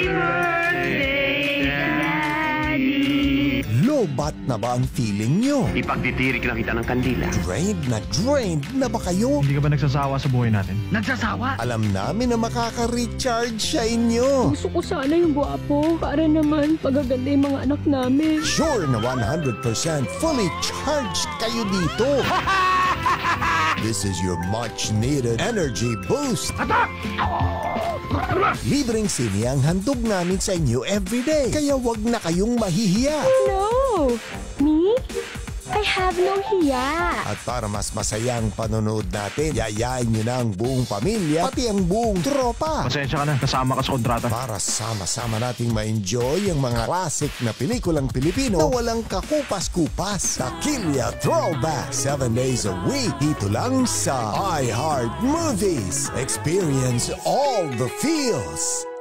birthday, Daddy! Lobat na ba ang feeling nyo? Ipagditirik na kita ng kandila. Drained na ba kayo? Hindi ka ba nagsasawa sa buhay natin? Nagsasawa? Alam namin na makaka-recharge sa inyo. Gusto ko sana yung gwapo para naman pagaganda yung mga anak namin. Sure na 100% fully charged kayo dito. This is your much-needed energy boost. Libreng sini ang handog namin sa inyo everyday. Kaya wag na kayong mahihiya. No! Me? I have no hiya. At para mas masayang panonood natin, yayain nyo na ang buong pamilya, pati ang buong tropa. Pasensya ka na, kasama ka sa kontrata. Para sama-sama nating ma-enjoy ang mga classic na pelikulang Pilipino na walang kakupas-kupas. Takilya Throwback, 7 days a week. Dito lang sa iHeart Movies. Experience all the feels.